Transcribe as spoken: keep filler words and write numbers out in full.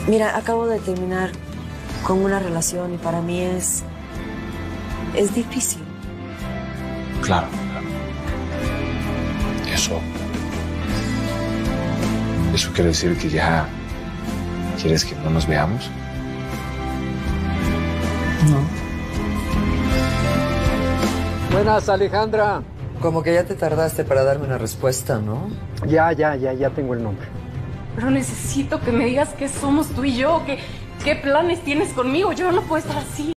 Mira, acabo de terminar con una relación y para mí es... es difícil. Claro. Eso... ¿Eso quiere decir que ya quieres que no nos veamos? No. Buenas, Alejandra. Como que ya te tardaste para darme una respuesta, ¿no? Ya, ya, ya, ya tengo el nombre. Pero necesito que me digas qué somos tú y yo, qué, qué planes tienes conmigo. Yo no puedo estar así.